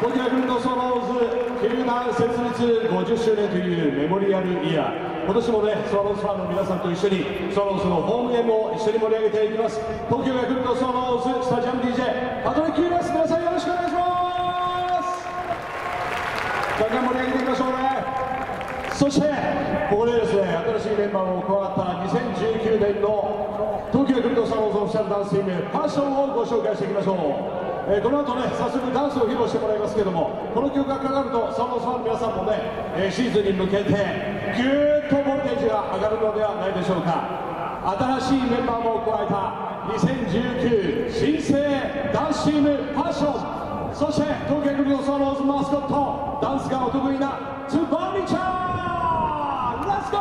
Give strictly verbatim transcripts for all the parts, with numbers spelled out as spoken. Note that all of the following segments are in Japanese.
東京ヤクルトスワローズ球団設立ごじゅっしゅうねんというメモリアルイヤー、今年もねスワローズファンの皆さんと一緒にスワローズのホームゲームを一緒に盛り上げていきます。東京ヤクルトスワローズスタジアム ディージェー パトリック・ユーラス、皆さんよろしくお願いします。ガンガン盛り上げていきましょうね。そしてここでですね、新しいメンバーも加わったにせんじゅうきゅうねんの東京ヤクルトスワローズオフィシャルダンスチームパッションをご紹介していきましょう。えー、この後ね早速ダンスを披露してもらいますけども、この曲がかかるとスワローズファンの皆さんもね、えー、シーズンに向けてぎゅーっとボルテージが上がるのではないでしょうか。新しいメンバーも加えたにせんじゅうきゅう新生ダンスチームパッション、そして東京ヤクルトスワローズマスコットダンスがお得意なツバミちゃん、レッツゴ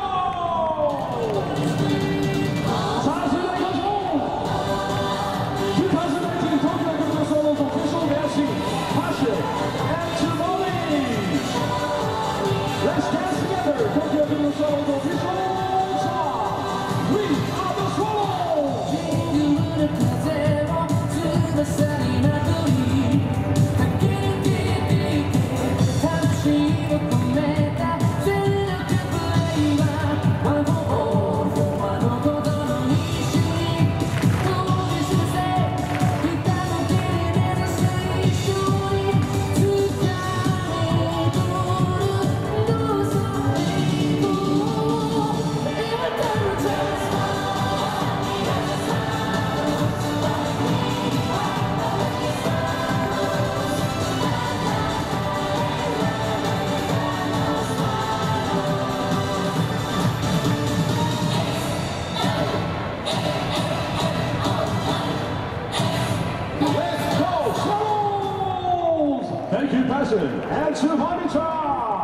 ー。Thank you, Passion, and Shubhami Cha.